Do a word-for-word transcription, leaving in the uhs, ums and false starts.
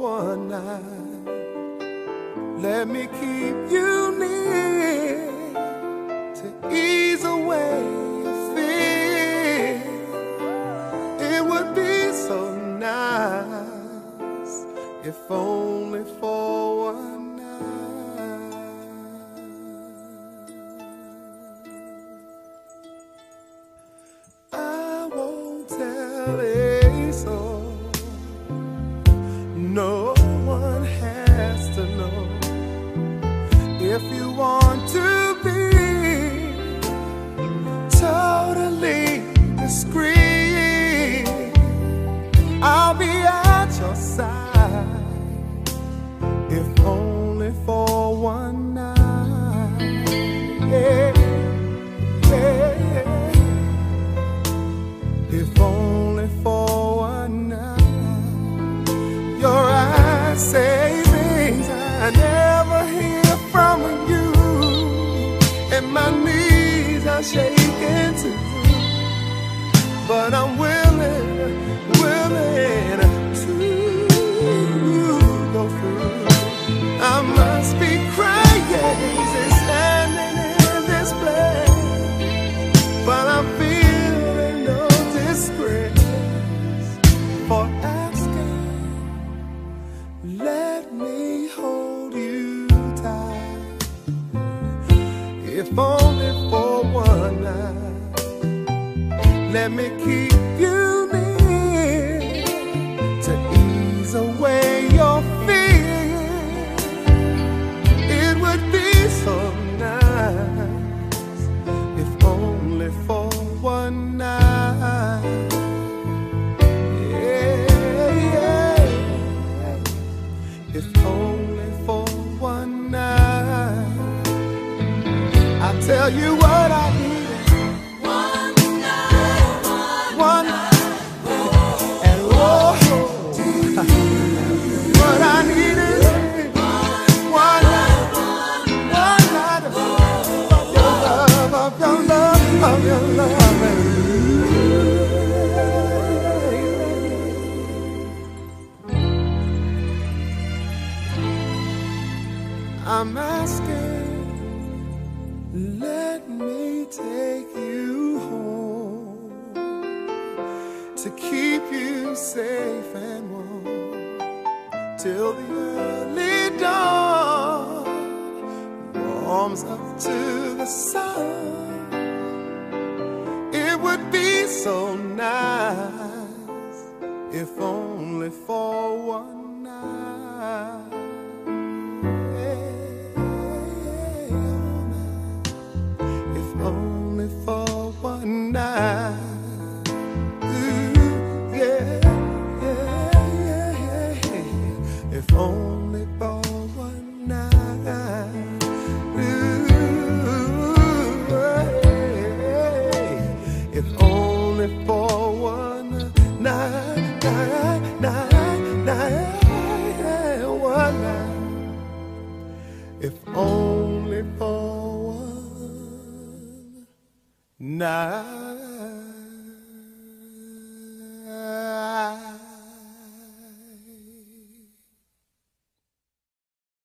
one night. Let me keep you near to ease away your fear. It would be so nice if only for one night. I won't tell a soul, no one has to know. If you want to be totally discreet, I'll be at your side, if only for one night. Yeah, yeah. If only for one night. Your eyes say things I never hear from you, and my knees are shaking too. But I'm willing, willing to go through. I must be crazy standing in this place, but I'm feeling no disgrace for asking. Let me hold you tight, if only for one night. Let me keep you near to ease away your fear. It would be so nice if only for one night. Yeah, yeah. If only for one night. I tell you what I need. I'm asking, let me take you home to keep you safe and warm till the early dawn warms up to the sun. It would be so nice if only for one night. Only for one night. Ooh, yeah, yeah, yeah, yeah. If only for one night. Ooh, yeah. If only for one night, night, night, night, one night. If only for one night.